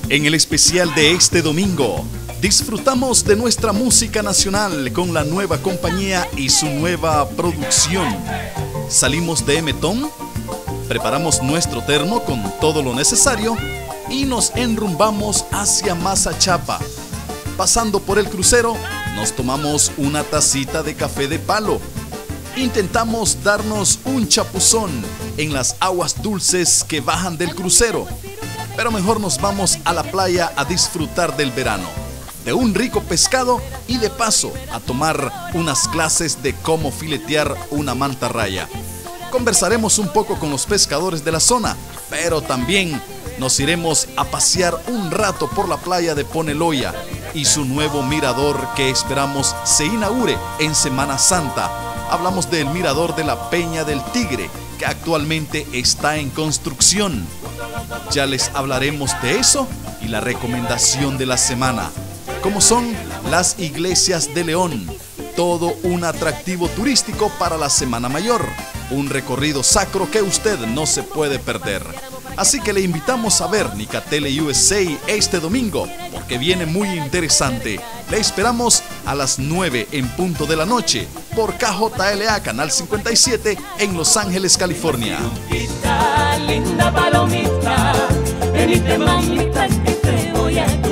En el especial de este domingo, disfrutamos de nuestra música nacional con la nueva compañía y su nueva producción. Salimos de Emetón, preparamos nuestro termo con todo lo necesario y nos enrumbamos hacia Mazachapa. Pasando por el crucero, nos tomamos una tacita de café de palo. Intentamos darnos un chapuzón en las aguas dulces que bajan del crucero, pero mejor nos vamos a la playa a disfrutar del verano, de un rico pescado y de paso a tomar unas clases de cómo filetear una mantarraya. Conversaremos un poco con los pescadores de la zona, pero también nos iremos a pasear un rato por la playa de Poneloya y su nuevo mirador que esperamos se inaugure en Semana Santa. Hablamos del mirador de la Peña del Tigre, que actualmente está en construcción. Ya les hablaremos de eso y la recomendación de la semana, como son las iglesias de León, todo un atractivo turístico para la Semana Mayor, un recorrido sacro que usted no se puede perder. Así que le invitamos a ver Nicatele USA este domingo, porque viene muy interesante. Le esperamos a las 9 en punto de la noche por KJLA Canal 57 en Los Ángeles, California. Linda palomita, venite mamita que te voy a